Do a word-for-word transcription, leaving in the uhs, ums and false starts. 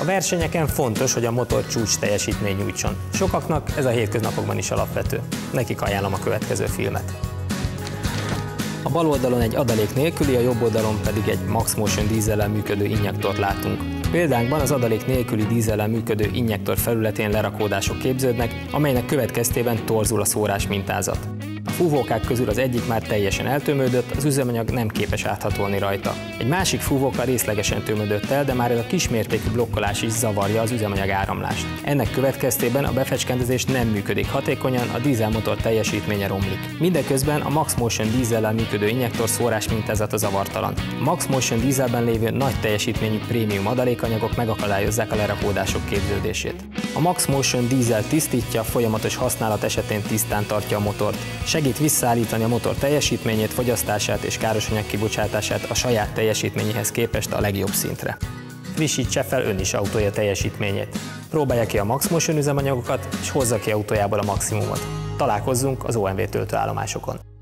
A versenyeken fontos, hogy a motor csúcs teljesítmény nyújtson. Sokaknak ez a hétköznapokban is alapvető. Nekik ajánlom a következő filmet. A bal oldalon egy adalék nélküli, a jobb oldalon pedig egy MaxxMotion dízellel működő injektort látunk. Példánkban az adalék nélküli dízellel működő injektor felületén lerakódások képződnek, amelynek következtében torzul a szórás mintázat. A fúvókák közül az egyik már teljesen eltömődött, az üzemanyag nem képes áthatolni rajta. Egy másik fúvóka részlegesen tömödött el, de már ez a kismértékű blokkolás is zavarja az üzemanyag áramlást. Ennek következtében a befecskendezés nem működik hatékonyan, a dízelmotor teljesítménye romlik. Mindeközben a MaxxMotion dízellel működő injektor szórás mintázata zavartalan. A MaxxMotion dízelben lévő nagy teljesítményű prémium adalékanyagok megakadályozzák a lerakódások képződését. A MaxxMotion dízel tisztítja, folyamatos használat esetén tisztán tartja a motort. Segít visszaállítani a motor teljesítményét, fogyasztását és károsanyag kibocsátását a saját teljesítményéhez képest a legjobb szintre. Frissítse fel ön is autója teljesítményét. Próbálja ki a MaxxMotion üzemanyagokat és hozza ki autójából a maximumot. Találkozzunk az o em vé töltőállomásokon.